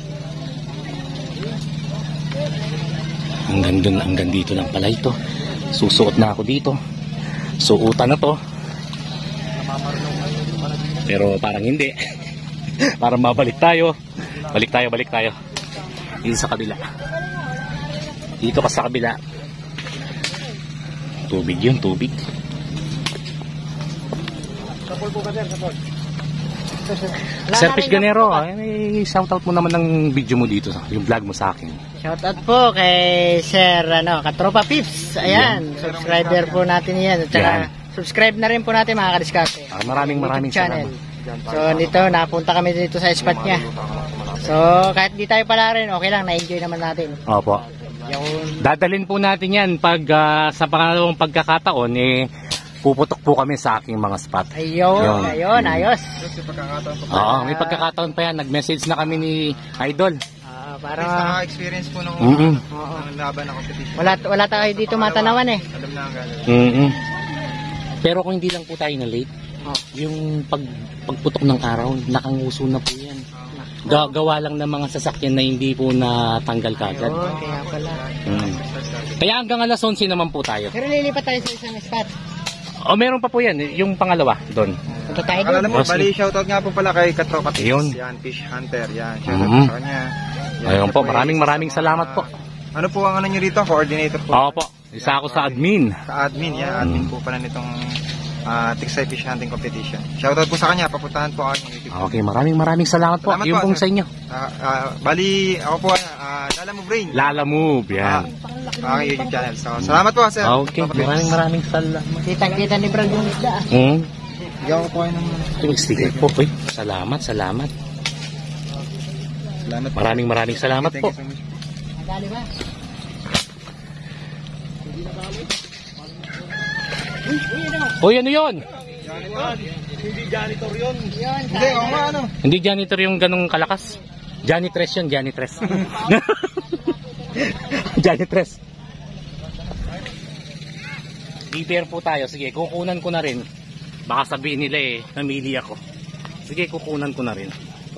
[SPEAKER 2] Hanggang dun, hanggang dito lang pala ito. Susuot na ako dito. Suutan na to. Pero parang hindi. Parang mabalik tayo. Balik tayo, balik tayo. Dito sa kabila. Dito ka sa kabila. Tubig yun, tubig.
[SPEAKER 6] Kapol po ka sir, kapol.
[SPEAKER 2] Sir Fish Ganero, ay, shoutout mo naman ng video mo dito, yung vlog mo sa akin.
[SPEAKER 5] Shoutout po kay Sir ano, Katropa Pips. Ayan, subscriber po natin yan. At saka,
[SPEAKER 2] Yan.
[SPEAKER 5] subscribe na rin po natin mga kadiskarte.
[SPEAKER 2] Ah, maraming maraming
[SPEAKER 5] channel.
[SPEAKER 2] salamat.
[SPEAKER 5] So dito, napunta kami dito sa spot niya. So kahit di tayo pala rin, okay lang, na-enjoy naman natin.
[SPEAKER 2] Opo. Dadalhin po natin yan pag ah, sa pangalawang pagkakataon, eh, puputok po kami sa aking mga spot.
[SPEAKER 5] Ayun,
[SPEAKER 2] Yun.
[SPEAKER 5] ayun, ayos.
[SPEAKER 2] Oo, may pagkakataon pa yan. Nag-message na kami ni Idol.
[SPEAKER 5] Ah, para
[SPEAKER 8] Naka-experience po nung,
[SPEAKER 2] Mm-mm.
[SPEAKER 8] nung laban na competition.
[SPEAKER 5] wala wala tayo dito matanawan eh.
[SPEAKER 8] Alam na ang gano'n.
[SPEAKER 2] Mm-mm. Pero kung hindi lang po tayo na late, yung pag, pagputok ng araw, nakanguso na po yan. Ga- gawa lang ng mga sasakyan na hindi po natanggal kagad.
[SPEAKER 5] Ayun, kaya pala.
[SPEAKER 2] Mm. Kaya hanggang alas onse naman po tayo.
[SPEAKER 5] Pero lilipat tayo sa isang spot.
[SPEAKER 2] O meron pa po yan, yung pangalawa doon.
[SPEAKER 5] Punta tayo doon.
[SPEAKER 8] Alam mo,
[SPEAKER 2] Boss,
[SPEAKER 8] bali shoutout nga po pala kay Katropa Tips.
[SPEAKER 2] Ayun.
[SPEAKER 8] Yan, Fish Hunter. Yan, shoutout
[SPEAKER 2] Mhm.
[SPEAKER 8] po sa kanya. Yan,
[SPEAKER 2] Ayun po,
[SPEAKER 8] siya
[SPEAKER 2] maraming
[SPEAKER 8] isa sa
[SPEAKER 2] maraming
[SPEAKER 8] mga-
[SPEAKER 2] salamat po.
[SPEAKER 8] Ano po ang ano nyo dito? Coordinator po.
[SPEAKER 2] Oo po, isa ako sa admin.
[SPEAKER 8] Sa admin, yan. Admin po pala nitong uh, Tiksay Fish Hunting Competition. Shoutout po sa kanya. Papuntahan po ako ng YouTube.
[SPEAKER 2] Okay, maraming maraming salamat po.
[SPEAKER 8] Salamat
[SPEAKER 2] Yung
[SPEAKER 8] po,
[SPEAKER 2] pong
[SPEAKER 8] sir.
[SPEAKER 2] sa inyo.
[SPEAKER 8] Ah, ah, bali, ako po, uh, Lala mo Brain.
[SPEAKER 2] Lala Move, yan.
[SPEAKER 8] Ah, aking YouTube channel. So, salamat po, sir.
[SPEAKER 2] Okay, maraming maraming salamat.
[SPEAKER 5] Kita-kita ni Brad yung isda. ah.
[SPEAKER 2] Hmm?
[SPEAKER 8] Bigyan ko po kayo ng...
[SPEAKER 2] Tumig sticker po. Uy, salamat, salamat.
[SPEAKER 8] Salamat po.
[SPEAKER 2] Maraming maraming salamat
[SPEAKER 8] Thank
[SPEAKER 2] po.
[SPEAKER 8] you so much.
[SPEAKER 5] Dali ba?
[SPEAKER 2] Uy, ano yun?
[SPEAKER 6] Hindi janitor yun.
[SPEAKER 5] Yun,
[SPEAKER 8] Hindi, ako nga ano.
[SPEAKER 2] Hindi janitor yung ganong kalakas. Janitress yun, janitress. Janitress. Prepare po tayo. Sige, kukunan ko na rin. Baka sabihin nila eh, namili ako. Sige, kukunan ko na rin.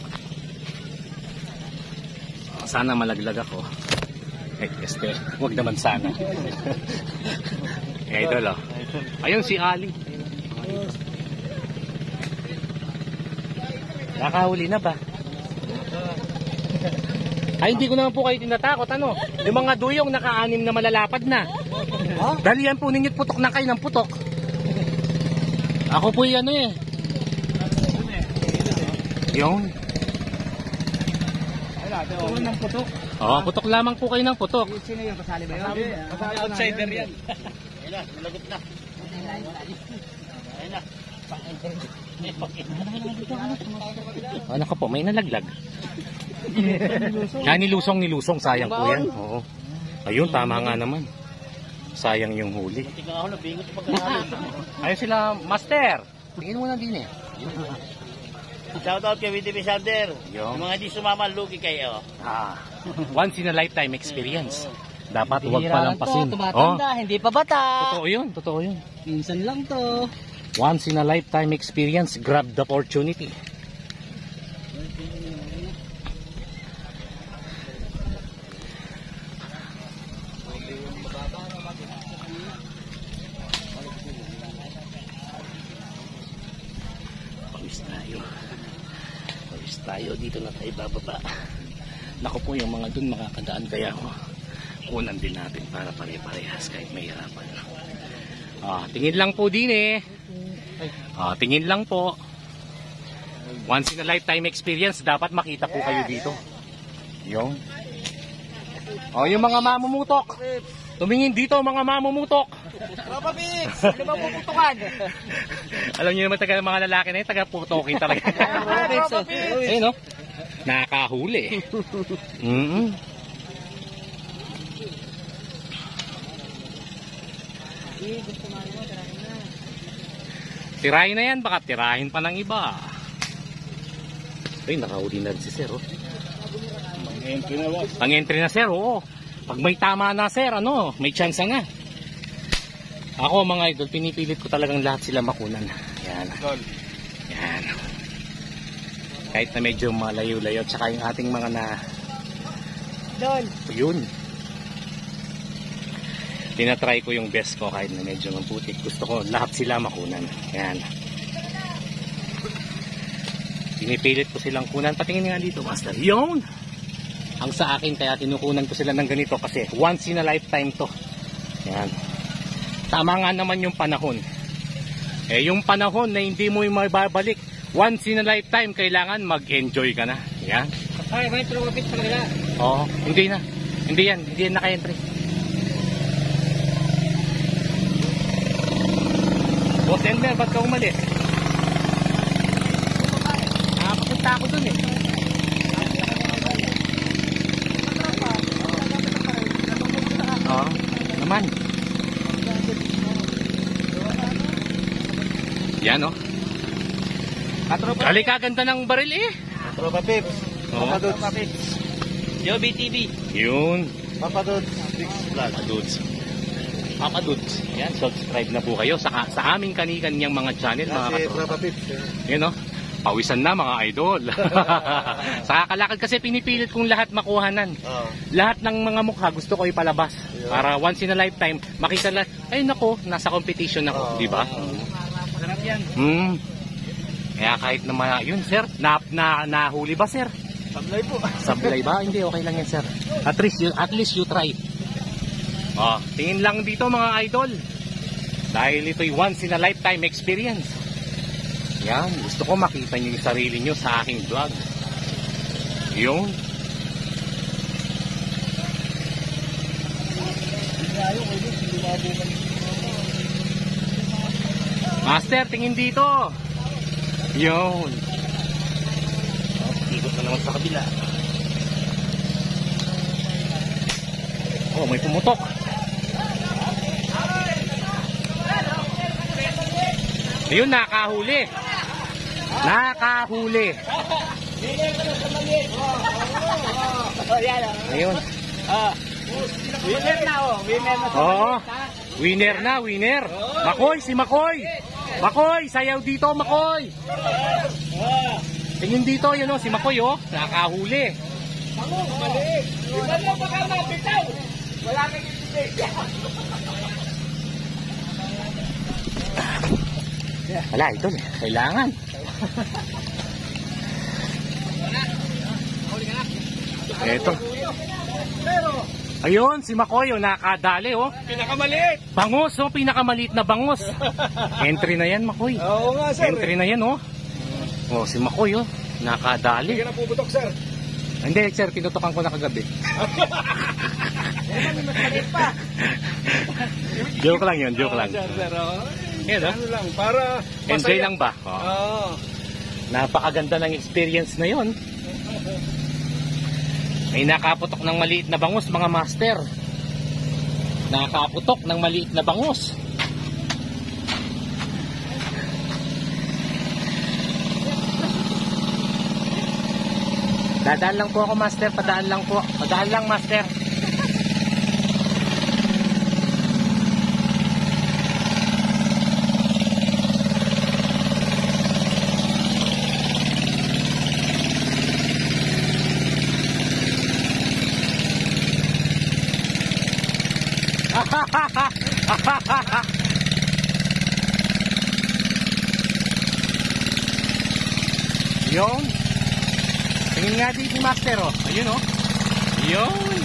[SPEAKER 2] Sana malaglag ako. Eh, este, wag naman sana. Eh, idol oh. Ayun si Ali. Nakahuli na ba? Ay, hindi ko naman po kayo tinatakot. Ano? Yung mga duyong naka-anim na malalapad na. Dalihan po ninyo't putok na kayo ng putok. Ako po yung ano eh. Yung? Oo, putok lamang po kayo ng putok.
[SPEAKER 5] Sino yung kasali ba yun?
[SPEAKER 6] Outsider yan.
[SPEAKER 2] Ano ka po, may nalaglag. Kaya nilusong nilusong, sayang po yan. Oo. Ayun, tama nga naman. sayang yung huli.
[SPEAKER 5] Tingnan ako na bingot pagkakalo.
[SPEAKER 2] Ayun sila, master. Tingin mo na din eh.
[SPEAKER 5] Shoutout kay V T V Sander.
[SPEAKER 2] Yung
[SPEAKER 5] Yung mga di sumama, lugi kayo.
[SPEAKER 2] ah, once in a lifetime experience. Dapat huwag
[SPEAKER 5] Bihira lang
[SPEAKER 2] palampasin.
[SPEAKER 5] to, tumatanda, hindi pa bata.
[SPEAKER 2] Totoo yun, totoo yun.
[SPEAKER 5] Minsan lang to.
[SPEAKER 2] Once in a lifetime experience, grab the opportunity. Pawis tayo. Pawis tayo, dito na tayo bababa. Naku po, yung mga dun makakadaan kaya ako. Kunan din natin para pare-parehas kahit may hirapan. Ah, tingin lang po din eh. Ah, tingin lang po. Once in a lifetime experience, dapat makita po kayo dito. Yung. Oh, yung mga mamumutok. Tumingin dito mga mamumutok.
[SPEAKER 1] Tropa Pips! Ano ba puputukan?
[SPEAKER 2] Alam niyo naman taga mga lalaki na yun, taga putokin talaga.
[SPEAKER 1] Tropa Pips!
[SPEAKER 2] Ayun no. Nakahuli. Mm-mm. Tirahin na yan, baka tirahin pa ng iba. Ay, nakahuli na rin si Sir, oh. Ang entry na, Sir, oo. Pag may tama na, Sir, ano, may chance na. Ako, mga idol, pinipilit ko talagang lahat sila makunan. Yan. Yan. Kahit na medyo malayo-layo, tsaka yung ating mga na...
[SPEAKER 5] Dol.
[SPEAKER 2] Yun. Tinatry ko yung best ko kahit na medyo maputik. Gusto ko lahat sila makunan. Yan. Pinipilit ko silang kunan. Patingin nga dito, Master. Yun! Ang sa akin, kaya tinukunan ko sila ng ganito kasi once in a lifetime to. Yan. Tama nga naman yung panahon. Eh, yung panahon na hindi mo yung mababalik, once in a lifetime, kailangan mag-enjoy ka na. Yan.
[SPEAKER 5] Ay, may trumapit pa nila.
[SPEAKER 2] Oo, hindi na. Hindi yan. Hindi yan naka-entry. Boss Elmer, ba't ka umalis? Nakapapunta ako dun eh. Oo, naman. Yan oh. Kali kaganda ng baril eh.
[SPEAKER 7] Tropa Pips.
[SPEAKER 2] Oo.
[SPEAKER 7] Papa Pips.
[SPEAKER 5] Yo, B T V.
[SPEAKER 2] Yun.
[SPEAKER 7] Papa Dudes.
[SPEAKER 2] Papa Dudes. Papa Dudes. Yan, subscribe na po kayo sa, sa aming kani-kanyang mga channel, mga
[SPEAKER 7] Si
[SPEAKER 2] katropa.
[SPEAKER 7] Tropa Pips.
[SPEAKER 2] Yun no. Pawisan na mga idol. Sa kakalakad kasi pinipilit kong lahat makuhanan.
[SPEAKER 7] Oo.
[SPEAKER 2] Lahat ng mga mukha gusto ko ipalabas. Para once in a lifetime makita lahat. Ay nako, nasa competition ako, di ba?
[SPEAKER 5] Sarap yan.
[SPEAKER 2] Hmm. Kaya kahit na mga, yun sir, na, na, nahuli ba sir?
[SPEAKER 7] Sablay po.
[SPEAKER 2] Sablay ba? Hindi, okay lang yan sir. At least you, at least you try. Oh, tingin lang dito mga idol. Dahil ito'y once in a lifetime experience. Yan, gusto ko makita nyo yung sarili nyo sa aking vlog. Yung. Master, tingin dito. Yun. Ikot na naman sa kabila. Oh, may pumutok. Ayun, nakahuli. Nakahuli. Ayun.
[SPEAKER 5] Winner na oh. Winner na.
[SPEAKER 2] Oo. Winner na, winner. Makoy, si Makoy. Makoy, sayaw dito, Makoy. Tingin dito, yun oh, si Makoy oh. Nakahuli. Wala, ito eh. Kailangan. Ito. Ayun, si Makoy oh, nakadali oh.
[SPEAKER 3] Pinakamaliit.
[SPEAKER 2] Bangos oh, pinakamaliit na bangos. Entry na yan, Makoy.
[SPEAKER 3] Oo nga, sir.
[SPEAKER 2] Entry na yan oh. Oh, si Makoy oh, nakadali.
[SPEAKER 3] Hindi ka na puputok, sir.
[SPEAKER 2] Hindi, sir, tinutukan ko na kagabi. Joke lang yun, joke lang.
[SPEAKER 3] Sir, sir, oh.
[SPEAKER 2] Yan oh.
[SPEAKER 3] Ano lang, para
[SPEAKER 2] Enjoy
[SPEAKER 3] masaya.
[SPEAKER 2] lang ba? Oh.
[SPEAKER 3] Oo.
[SPEAKER 2] Napakaganda ng experience na yon. May nakaputok ng maliit na bangus, mga master. Nakakaputok ng maliit na bangus. Dadaan lang po ako, master. Padaan lang po. Padaan lang, master. Yung tingin nga dito si master, oh. Ayun, oh. Yun.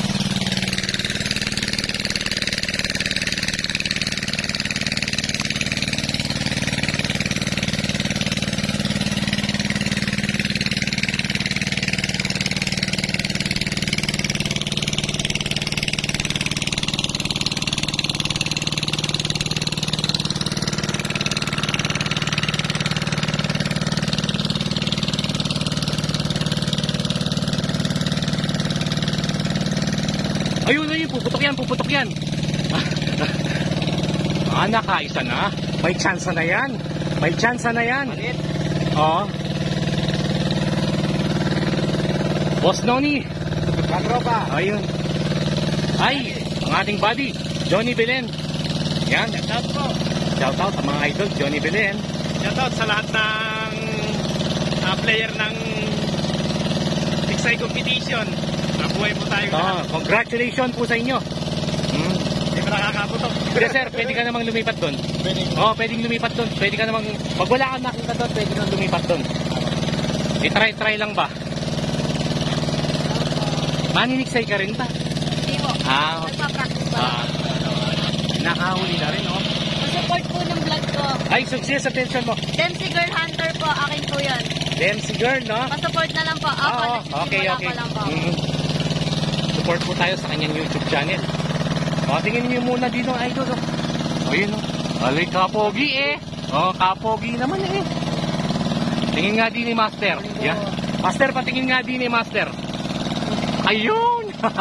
[SPEAKER 2] Ayun, ayun, puputok yan, puputok yan. Ah, nakaisa na. May chance na yan. May chance na yan. Oo. Boss Noni.
[SPEAKER 1] Katropa.
[SPEAKER 2] Ayun. Ay, ang ating buddy, Johnny Belen. Yan.
[SPEAKER 3] Shout po.
[SPEAKER 2] Shout out sa mga idol, Johnny Belen.
[SPEAKER 3] Shout out sa lahat ng uh, player ng Tiksay Competition. Nabuhay po tayo.
[SPEAKER 2] Oh, congratulations po sa inyo. Hmm.
[SPEAKER 3] Hindi pa nakakaputok.
[SPEAKER 2] Pero sir, pwede ka namang lumipat doon.
[SPEAKER 3] Pwede.
[SPEAKER 2] Oo, oh, pwedeng lumipat doon. Pwede ka namang, pag wala kang nakita doon, pwede kang lumipat doon. I-try-try lang ba? Maniniksay ka rin ba?
[SPEAKER 9] Hindi po.
[SPEAKER 2] Ah,
[SPEAKER 9] Nagpa-practice pa.
[SPEAKER 2] ah, nakahuli na rin, oh.
[SPEAKER 9] Support po ng vlog ko.
[SPEAKER 2] Ay, success, attention mo.
[SPEAKER 9] Dempsey Girl Hunter po. Akin po yun.
[SPEAKER 2] Dempsey girl, no?
[SPEAKER 9] Pa-support na lang po. Ako,
[SPEAKER 2] Oo, okay,
[SPEAKER 9] nagsisimula
[SPEAKER 2] okay.
[SPEAKER 9] pa lang po.
[SPEAKER 2] Mhm. Support po tayo sa kanyang YouTube channel. O, tingin niyo muna dito, idol. O, yun, o. Alay, kapogi eh. O, kapogi naman eh. Tingin nga din ni Master. Yan. Master, patingin nga din ni Master. Ayun!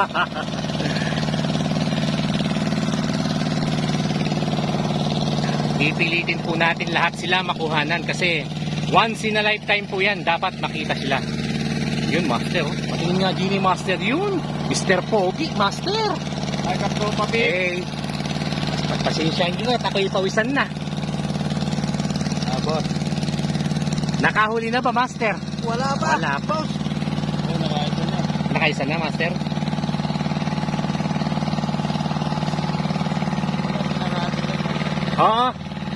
[SPEAKER 2] Pipilitin po natin lahat sila makuhanan kasi once in a lifetime po yan. Dapat makita sila. Yun, Master. Oh. Patingin nga din ni Master yun. Mister Pogi, Master.
[SPEAKER 1] Ay, katropa, Pip.
[SPEAKER 2] Eh, pagpasensyahan nyo at ako'y pawisan na.
[SPEAKER 1] Ah, boss.
[SPEAKER 2] Nakahuli na ba, Master?
[SPEAKER 1] Wala pa.
[SPEAKER 2] Wala pa.
[SPEAKER 1] Boss. Ayun, nakaisa na.
[SPEAKER 2] Nakaisa na, Master? Oo.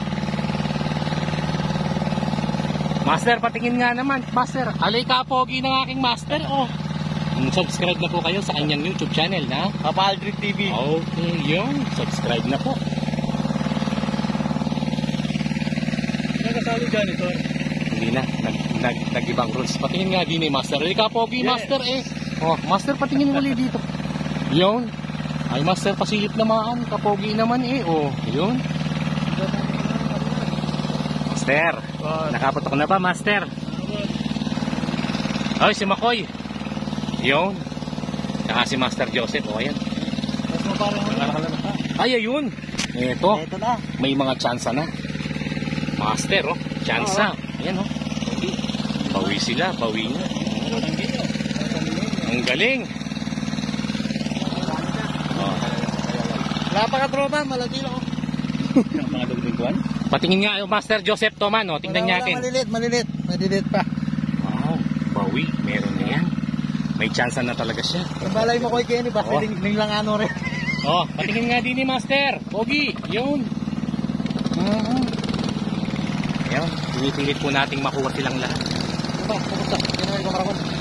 [SPEAKER 2] Master, patingin nga naman. Master, alay ka pogi ng aking master. Oh. Subscribe na po kayo sa kanyang YouTube channel na
[SPEAKER 1] Papa Aldrich T V.
[SPEAKER 2] okay, yun. Subscribe na po.
[SPEAKER 3] Nagkasali janitor.
[SPEAKER 2] Hindi na. Nag, nag, nag-ibang rules. Patingin nga din eh, Master. Alay ka pogi, Master eh. Oh, Master, patingin muli dito. Yun. Ay, Master, pasilip naman. Kapogi naman eh. Oh, yun. Master, nakaputok na ba, Master? Ay, si Makoy. Yun. Saka si Master Joseph. O, ayan. Ay, ayun. Ito.
[SPEAKER 1] Ito na.
[SPEAKER 2] May mga tsansa na. Master, oh. Tsansa. Ayan, oh. Bawi sila. Bawi na. Ang galing. Oh.
[SPEAKER 1] Wala pa katropa. Malaki lang.
[SPEAKER 2] Patingin nga, oh, Master Joseph Toman, oh. Tingnan niya akin.
[SPEAKER 1] Malilit, malilit. Malilit pa.
[SPEAKER 2] Wow. Bawi. Meron na yan. May tsansa na talaga siya.
[SPEAKER 1] Ang balay mo ko Kenny, ba?
[SPEAKER 2] Oh.
[SPEAKER 1] Piling ning lang ano rin.
[SPEAKER 2] Oh, patingin nga din ni Master. Pogi, yun. Mm-hmm. Yun, pinipilit po nating makuha silang lahat.
[SPEAKER 1] Ano ba? Kumusta? Kinahin ko maramon.